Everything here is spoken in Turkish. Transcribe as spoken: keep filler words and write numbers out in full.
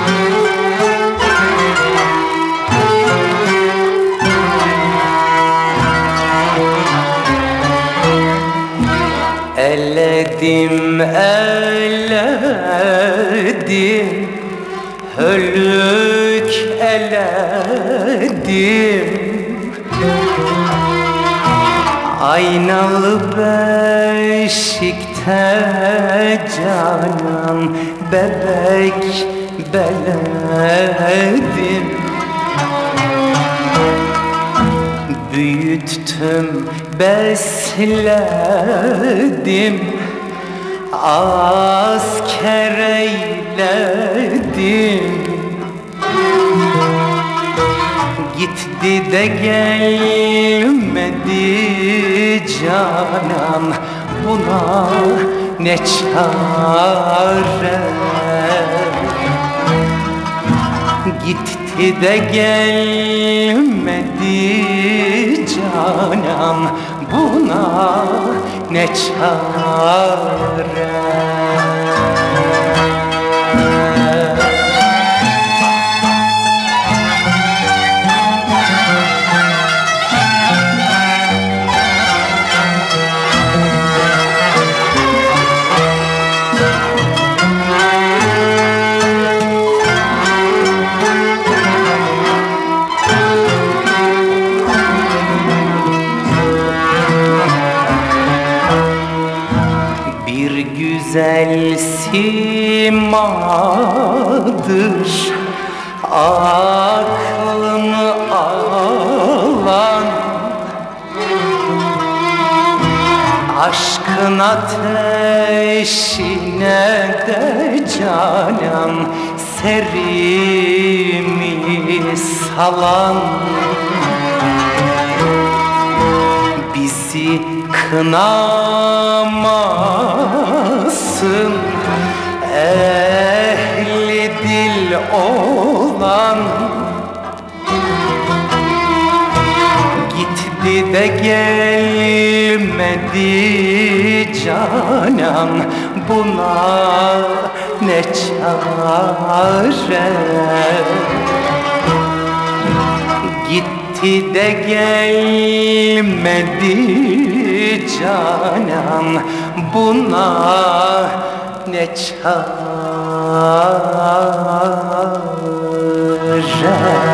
Eledim, eledim, hölük eledim. Aynalı beşikte canan bebek beledim. Büyüttüm, besledim, asker eyledim. Gitti de gelmedi canan, buna ne çare? Gitti de gelmedi canan, buna ne çare? Güzel simadır aklımı alan, aşkın ateşine de canan serimi salan. Bizi kınamasın ehli dil olan, gitti de gelmedi canan, buna ne çare? Gitti de gelmedi canan, buna ne çare?